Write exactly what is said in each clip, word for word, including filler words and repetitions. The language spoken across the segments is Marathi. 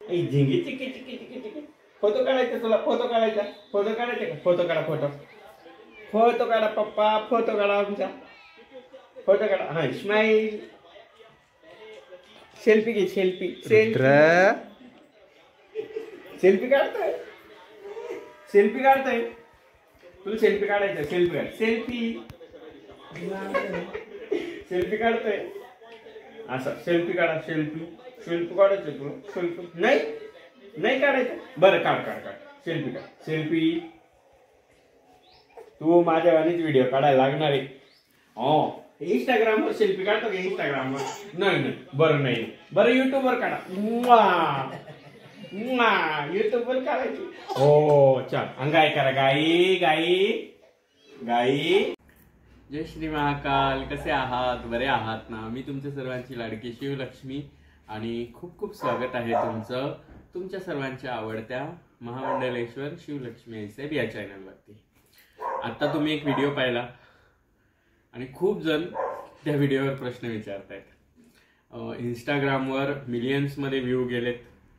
ए झिंगी चिकी चिकी चिकी चिकी. फोटो काढायचा तुला, फोटो काढायचा, फोटो काढायचा का? फोटो काढा, फोटो फोटो काढा पप्पा, फोटो काढा आमचा, फोटो काढा. हा स्माइल. सेल्फी घे, सेल्फी सेल्फी सेल्फी काढतोय, सेल्फी काढतोय. तुला सेल्फी काढायचं, सेल्फी काढ, सेल्फी सेल्फी काढतोय. असं सेल्फी काढा, सेल्फी सेल्फी काढायचं तुला. सेल्फी नाही नाही काढायचं. बरं काढ काढ काढ सेल्फी काढ, सेल्फी. तू माझ्यावानीच व्हिडिओ काढायला लागणार आहे. हो इंस्टाग्रामवर सेल्फी काढतो का? इंस्टाग्रामवर नाही नाही. बरं नाही. बरं युट्यूबवर काढा. युट्यूबवर काढायची. हो चल अंगाई करा. गाई गाई गाई. जय श्री महाकाल. कसे आहात? बरे आहात ना? मी तुमच्या सर्वांची लाडकी शिवलक्ष्मी आणि खूप खूप स्वागत आहे तुमचं तुमच्या सर्वांच्या आवडत्या महामंडलेश्वर शिवलक्ष्मी आईसाहेब या चॅनलवरती. आता तुम्ही एक व्हिडिओ पाहिला आणि खूप जण त्या व्हिडिओवर प्रश्न विचारतायत. इंस्टाग्रामवर मिलियन्समध्ये व्ह्यू गेलेत,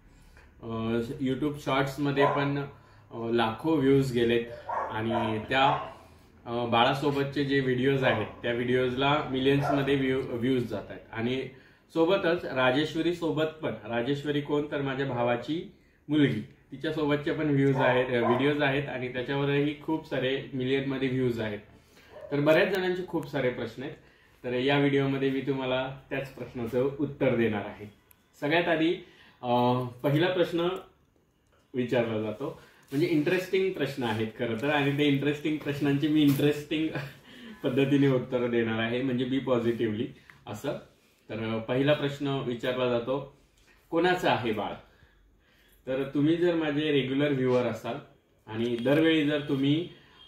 यूट्यूब शॉर्ट्समध्ये पण लाखो व्ह्यूज गेलेत आणि त्या बाळासोबतचे जे व्हिडिओज आहेत त्या व्हिडिओजला मिलियन्समध्ये व्ह्यू व्ह्यूज जात आहेत. आणि सोबतच राजेश्वरी सोबत पण, राजेश्वरी कोण तर माझ्या भावाची मुलगी, तिच्या सोबतचे पण व्ह्यूज आहेत, व्हिडिओज आहेत आणि त्याच्यावरही खूप सारे मिलियनमध्ये व्ह्यूज आहेत. तर बऱ्याच जणांचे खूप सारे प्रश्न आहेत. तर या व्हिडिओमध्ये मी तुम्हाला त्याच प्रश्नाचं उत्तर देणार आहे. सगळ्यात आधी पहिला प्रश्न विचारला जातो, म्हणजे इंटरेस्टिंग प्रश्न आहेत खरं तर, आणि ते इंटरेस्टिंग प्रश्नांची मी इंटरेस्टिंग पद्धतीने उत्तर देणार आहे, म्हणजे बी पॉझिटिव्हली असं. तर पहिला प्रश्न विचारला जातो, कोणाचं आहे बाळ? तर तुम्ही जर माझे रेग्युलर व्ह्युअर असाल आणि दरवेळी जर तुम्ही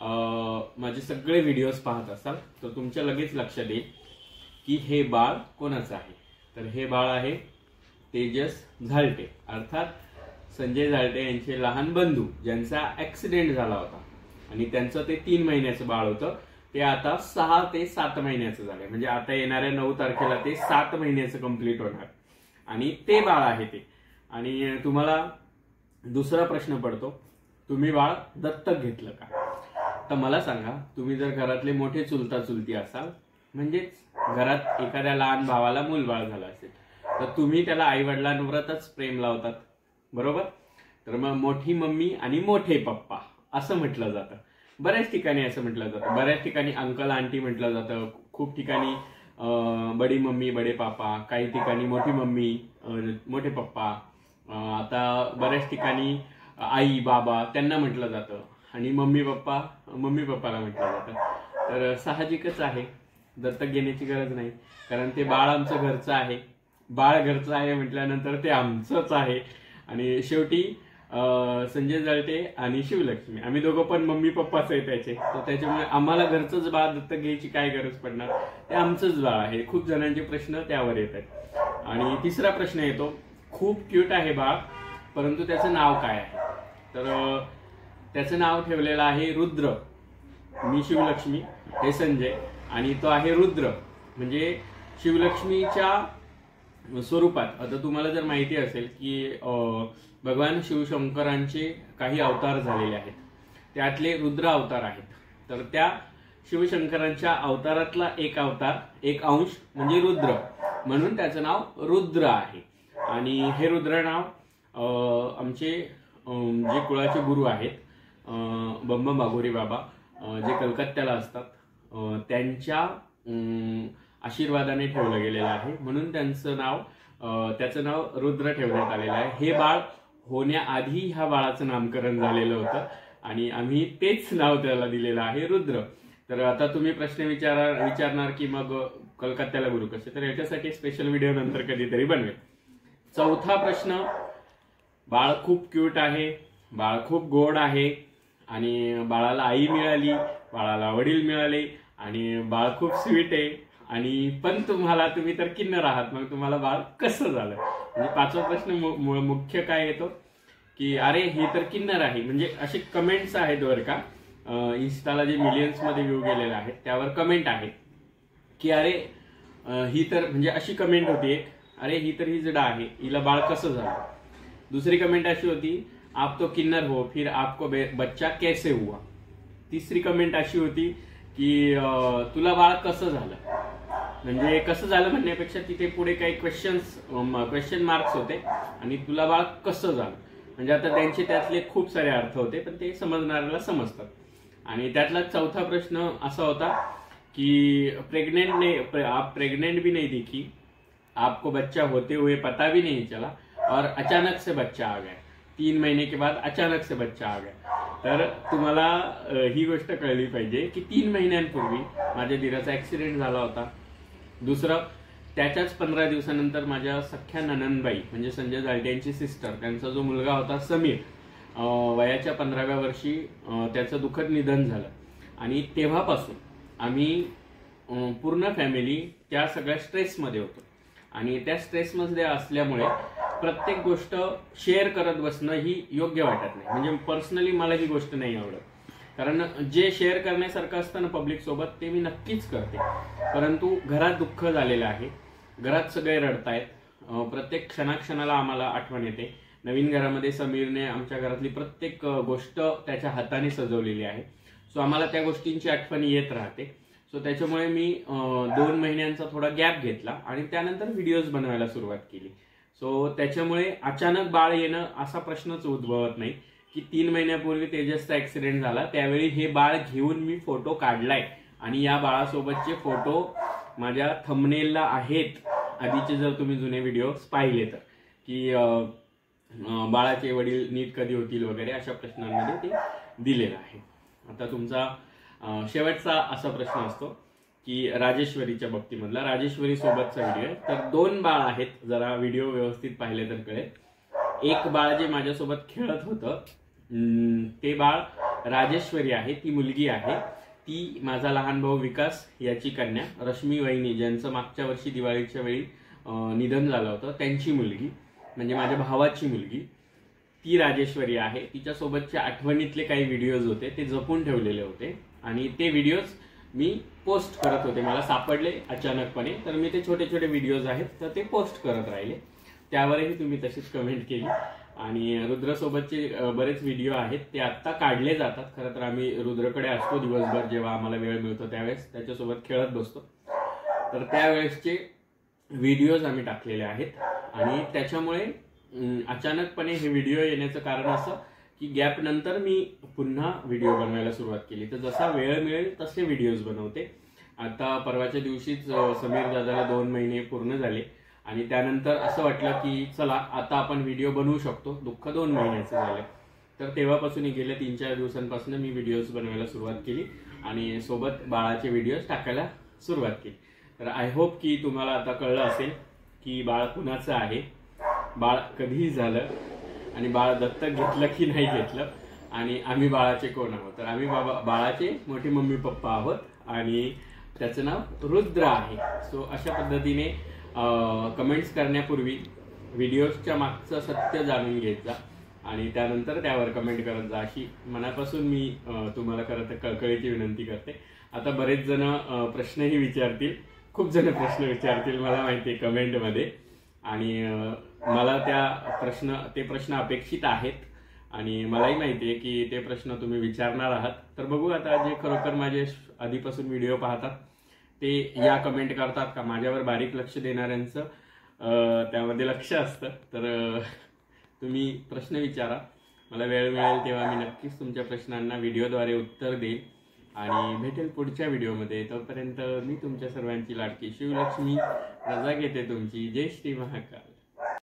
माझे सगळे व्हिडिओज पाहत असाल तर तुमच्या लगेच लक्षात येईल की हे बाळ कोणाचं आहे. तर हे बाळ आहे तेजस झालटे, अर्थात संजय झालटे यांचे लहान बंधू, ज्यांचा ऍक्सिडेंट झाला होता आणि त्यांचं ते तीन महिन्याचं बाळ होतं. ते आता सहा ते सात महिन्याचं झालंय, म्हणजे आता येणाऱ्या नऊ तारखेला ते सात महिन्याचं कंप्लीट होणार आणि ते बाळ आहे ते. आणि तुम्हाला दुसरा प्रश्न पडतो, तुम्ही बाळ दत्तक घेतलं का? तर मला सांगा, तुम्ही जर घरातले मोठे चुलता चुलती असाल, म्हणजेच घरात एखाद्या लहान भावाला मूलबाळ झालं असेल तर तुम्ही त्याला आई वडिलांवरच प्रेम लावतात, बरोबर? तर मग मोठी मम्मी आणि मोठे पप्पा असं म्हटलं जातं. बऱ्याच ठिकाणी असं म्हटलं जातं, बऱ्याच ठिकाणी अंकल आंटी म्हटलं जातं, खूप ठिकाणी बडी मम्मी बडे पापा, काही ठिकाणी मोठी मम्मी मोठे पप्पा, आता बऱ्याच ठिकाणी आई बाबा त्यांना म्हटलं जातं आणि मम्मी पप्पा मम्मी पप्पाला म्हटलं जातं. तर साहजिकच आहे, दत्तक घेण्याची गरज नाही, कारण ते बाळ आमचं घरचं आहे. बाळ घरचं आहे म्हटल्यानंतर ते आमचंच आहे. आणि शेवटी संजय झालटे आणि शिवलक्ष्मी आम्ही दोघं पण मम्मी पप्पाच आहे त्याचे, तर त्याच्यामुळे आम्हाला घरचंच बाळ दत्तक घ्यायची काय गरज पडणार, ते आमचंच बाळ आहे. खूप जणांचे प्रश्न त्यावर येत आहेत. आणि तिसरा प्रश्न येतो, खूप क्यूट आहे बाळ परंतु त्याचं नाव काय आहे? तर त्याचं नाव ठेवलेलं आहे रुद्र. मी शिवलक्ष्मी, हे संजय आणि तो आहे रुद्र. म्हणजे शिवलक्ष्मीच्या स्वरूपात आता तुम्हाला जर माहिती असेल की भगवान शिवशंकरांचे काही अवतार झालेले आहेत, त्यातले रुद्र अवतार आहेत. तर त्या शिवशंकरांच्या अवतारातला एक अवतार, एक अंश म्हणजे रुद्र, म्हणून त्याचं नाव रुद्र आहे. आणि हे रुद्र नाव आमचे जे कुळाचे गुरु आहेत बंबम बाघोरी बाबा, जे कलकत्त्याला असतात, त्यांच्या आशीर्वादाने ठेवलं गेलेलं आहे, म्हणून त्यांचं नाव त्याचं नाव रुद्र ठेवण्यात आलेलं आहे. हे बाळ होण्याआधी ह्या बाळाचं नामकरण झालेलं होतं आणि आम्ही तेच नाव त्याला दिलेलं आहे रुद्र. तर आता तुम्ही प्रश्न विचार विचारणार की मग कलकत्त्याला गुरु कसे, तर याच्यासाठी स्पेशल व्हिडिओ नंतर कधीतरी बनवेल. चौथा प्रश्न, बाळ खूप क्यूट आहे, बाळ खूप गोड आहे आणि बाळाला आई मिळाली, बाळाला वडील मिळाले आणि बाळ खूप स्वीट आहे आणि पण तुम्हाला तुम्ही तर किन्नर आहात, मग तुम्हाला बाळ कसं झालं? म्हणजे पाचवा प्रश्न मुख्य काय येतो की अरे ही तर किन्नर आहे. म्हणजे असे कमेंट्स आहेत बरं का, इन्स्टाला जे मिलियन्स मध्ये व्ह्यू गेलेले आहेत त्यावर कमेंट आहे की अरे ही तर, म्हणजे अशी कमेंट होती, अरे ही तर ही जडा आहे, हिला बाळ कसं झालं? दुसरी कमेंट अशी होती, आप तो किन्नर हो फिर आपको बच्चा कैसे हुआ. तिसरी कमेंट अशी होती की तुला बाळ कसं झालं. म्हणजे कसं झालं म्हणण्यापेक्षा तिथे पुढे काही क्वेश्चन्स क्वेश्चन मार्क्स होते आणि तुला बाळ कसं झालं. म्हणजे आता त्यांचे त्यातले खूप सारे अर्थ होते, पण ते समजणाऱ्याला समजतात. आणि त्यातला चौथा प्रश्न असा होता कि प्रेग्नेंट नहीं, आप प्रेग्नेंट भी नहीं दिखी, आपको बच्चा होते हुए पता भी नहीं चला और अचानक से बच्चा आ गया, तीन महीने के बाद अचानक से बच्चा आ गया. तर तुम्हाला ही गोष्ट कळली पाहिजे की तीन महिन्यांपूर्वी माझ्या दिराचा ऍक्सिडेंट झाला होता. दुसरं, त्याच्याच पंधरा दिवसानंतर माझ्या सख्या ननंदबाई म्हणजे संजय जालटे यांची सिस्टर, त्यांचा जो मुलगा होता समीर, वयाच्या पंधराव्या वर्षी त्याचं दुःखद निधन झालं. आणि तेव्हापासून आम्ही पूर्ण फॅमिली त्या सगळ्या स्ट्रेसमध्ये होतो. आणि त्या स्ट्रेसमध्ये असल्यामुळे प्रत्येक गोष्ट शेअर करत बसणं ही योग्य वाटत नाही. म्हणजे पर्सनली मला ही गोष्ट नाही आवडत, कारण जे शेअर करण्यासारखं असतं ना पब्लिक सोबत ते मी नक्कीच करते. परंतु घरात दुःख झालेलं आहे, घरात सगळे रडतायत, प्रत्येक क्षणाक्षणाला आम्हाला आठवण येते. नवीन घरामध्ये समीरने आमच्या घरातली प्रत्येक गोष्ट त्याच्या हाताने सजवलेली आहे. सो आम्हाला त्या गोष्टींची आठवण येत राहते. सो त्याच्यामुळे मी दोन महिन्यांचा थोडा गॅप घेतला आणि त्यानंतर व्हिडिओज बनवायला सुरुवात केली. सो त्याच्यामुळे अचानक बाळ येणं असा प्रश्नच उद्भवत नाही की तीन महिन्यापूर्वी तेजसचा ऍक्सिडेंट झाला त्यावेळी हे बाळ घेऊन मी फोटो काढलाय आणि या बाळासोबतचे फोटो माझ्या थंबनेलला आहेत. आधीचे जर तुम्ही जुने व्हिडिओ पाहिले तर, की बाळाचे वडील नीट कधी होतील वगैरे अशा प्रश्नांमध्ये ते दिलेलं आहे. आता तुमचा शेवटचा असा प्रश्न असतो की राजेश्वरीच्या बाबतीमधला, राजेश्वरी सोबतचा व्हिडिओ आहे. तर दोन बाळ आहेत, जरा व्हिडिओ व्यवस्थित पाहिले तर कळेल. एक बाळ जे माझ्यासोबत खेळत होतं ते बाळ राजेश्वरी आहे, ती मुलगी आहे. ती माझा लहान भाऊ विकास याची कन्या रश्मी वहिनी, ज्यांचं मागच्या वर्षी दिवाळीच्या वेळी निधन झालं होतं, त्यांची मुलगी म्हणजे माझ्या भावाची मुलगी, ती राजेश्वरी आहे. तिच्यासोबतच्या आठवणीतले काही व्हिडिओज होते ते जपून ठेवलेले होते आणि ते व्हिडिओज मी पोस्ट करत होते. मला सापडले अचानकपणे, तर मी ते छोटे छोटे व्हिडिओज आहेत तर ते पोस्ट करत राहिले. त्यावरही तुम्ही तशीच कमेंट केली. आणि रुद्रसोबतचे बरेच व्हिडिओ आहेत ते आत्ता काढले जातात. खरं तर आम्ही रुद्रकडे असतो दिवसभर, जेव्हा आम्हाला वेळ मिळतो त्यावेळेस त्याच्यासोबत खेळत बसतो. तर त्यावेळेसचे व्हिडिओज आम्ही टाकलेले आहेत. आणि त्याच्यामुळे अचानकपणे हे व्हिडिओ येण्याचं कारण असं की गॅप नंतर मी पुन्हा व्हिडिओ बनवायला सुरुवात केली. तर जसा वेळ मिळेल तसे व्हिडिओज बनवते. आता परवाच्या दिवशीच समीर दादाला दोन महिने पूर्ण झाले आणि त्यानंतर असं वाटलं की चला आता आपण व्हिडिओ बनवू शकतो. दुःख दोन महिन्याचं झालं. तर तेव्हापासून गेल्या तीन चार दिवसांपासून मी व्हिडिओज बनवायला सुरुवात केली आणि सोबत बाळाचे व्हिडिओज टाकायला सुरुवात केली. तर आय होप की तुम्हाला आता कळलं असेल की बाळ कुणाचं आहे, बाळ कधीही झालं आणि बाळ दत्तक घेतलं की नाही घेतलं आणि आम्ही बाळाचे कोण आहोत. तर आम्ही बाबा बाळाचे मोठे मम्मी पप्पा आहोत आणि त्याचं नाव रुद्र आहे. सो अशा पद्धतीने कमेंट्स करण्यापूर्वी व्हिडिओच्या मागचं सत्य जाणून घेत जा आणि त्यानंतर त्यावर कमेंट करत जा, अशी मनापासून मी तुम्हाला खरं तर कळकळीची विनंती करते. आता बरेच जण प्रश्नही विचारतील, खूप जण प्रश्न विचारतील मला माहिती आहे कमेंटमध्ये, आणि मला त्या प्रश्न ते प्रश्न अपेक्षित आहेत आणि मलाही माहिती आहे की ते प्रश्न तुम्ही विचारणार आहात. तर बघू आता जे खरोखर माझे आधीपासून व्हिडिओ पाहतात ते या कमेंट करतात का. माझ्यावर बारीक लक्ष देणाऱ्यांचं त्यामध्ये लक्ष असतं. तर तुम्ही प्रश्न विचारा, मला वेळ मिळेल तेव्हा मी नक्कीच तुमच्या प्रश्नांना व्हिडिओद्वारे उत्तर देईल आणि भेटेल पुढच्या व्हिडिओमध्ये. तोपर्यंत मी तुमच्या सर्वांची लाडकी शिवलक्ष्मी रजा घेते तुमची. जय श्री महाकाल.